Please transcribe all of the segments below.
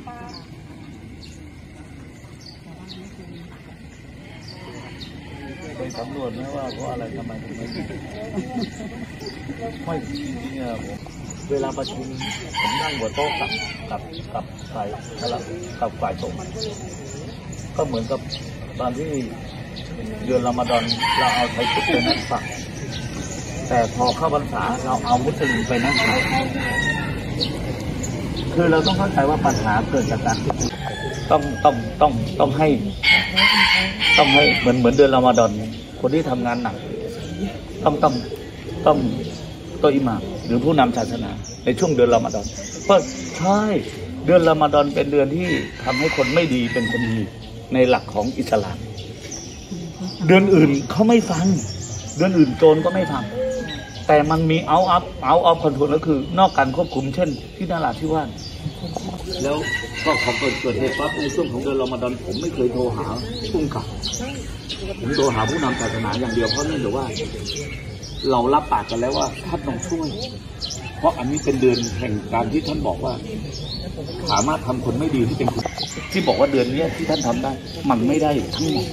ไปสำรวจไหมว่าเพราะอะไรทำไมถึงไม่เนี่ยผมเวลาประชุมผมนั่งหัวโต๊ะกับฝ่ายส่งก็เหมือนกับตอนที่เดือนรอมฎอนเราเอาไทยพุทธไปนั่งฟังแต่พอเข้าพรรษาเราเอามุสลิมไปนั่งฟังคือเราต้องเข้าใจว่าปัญหาเกิดจากการต้องให้เหมือนเดือนรอมฎอนคนที่ทำงานหนักต้องตัวอิหม่ามหรือผู้นำศาสนาในช่วงเดือนรอมฎอนเพราะใช่เดือนรอมฎอนเป็นเดือนที่ทำให้คนไม่ดีเป็นคนดีในหลักของอิสลามเดือนอื่นเขาไม่ฟังเดือนอื่นโจรก็ไม่ฟังแต่มันมีเอาคอนโทรลก็คือนอกการควบคุมเช่นที่นราธิวาสแล้วก็พอเกิดเหตุปั๊บในช่วงของเดือนรอมฎอนผมไม่เคยโทรหาผู้กำกับผมโทรหาผู้นำศาสนาอย่างเดียวเพราะนั่นหรือว่าเรารับปากกันแล้วว่าท่านต้องช่วยเพราะอันนี้เป็นเดือนแห่งการที่ท่านบอกว่าสามารถทำคนไม่ดีที่เป็นที่บอกว่าเดือนนี้ที่ท่านทำได้มันไม่ได้ทั้งหมด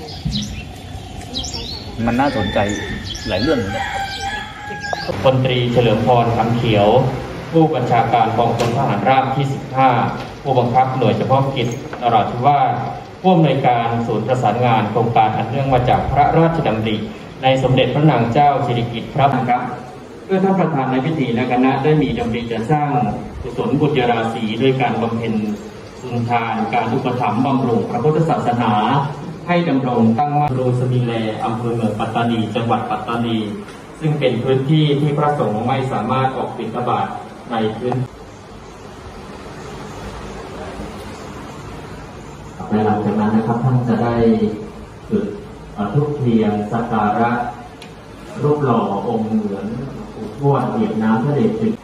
มันน่าสนใจหลายเรื่องเลยพลตรีเฉลิมพรคำเขียวผู้บัญชาการกองพลทหารราบที่ 15ผู้บังคับหน่วยเฉพาะกิจนราธิวาสผู้อำนวยการศูนย์ประสานงานโครงการอันเนื่องมาจากพระราชดำริในสมเด็จพระนางเจ้าสิริกิติ์ครับเพื่อท่านประธานในพิธีและคณะได้มีดำริจะสร้างกุศลบุญราศีด้วยการบำเพ็ญบุญทานการอุปถัมภ์บำรุงพระพุทธศาสนาให้ดำรงตั้งมั่นรูสมิเลอำเภอเมืองปัตตานีจังหวัดปัตตานีซึ่งเป็นพื้นที่ที่พระสงฆ์ไม่สามารถออกบิณฑบาตในพื้นในหลังจากนั้นนะครับท่านจะได้จุดธูปเทียนสักการะรูปหล่อองค์เหมือนปู่ทวดเหยียบน้ำพระเดชศึก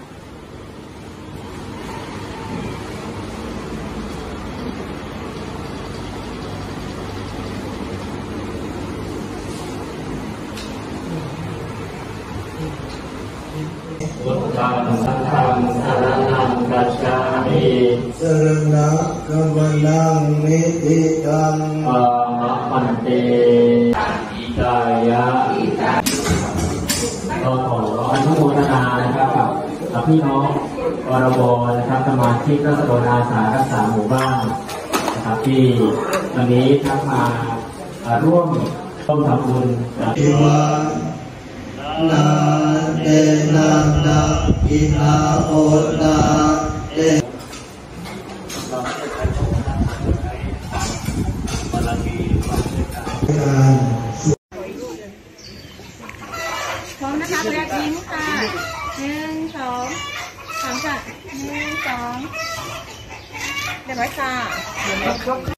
พุทธังสังฆังสรณังกัจฉามิสรณะกัมมังนิติตังปามะปันเตอิกายะเราขออนุโมทนานะครับกับพี่น้องวรบนะครับสมาชิกราษฎรอาสารักษาหมู่บ้านนะครับที่วันนี้ทั้งมาร่วมทำบุญอิวานาเตนะนะอินาโอนาเตพร้อมนะคะแรกยิ้มค่ะ1 2 3ค่ะ1 2เรียบร้อยค่ะ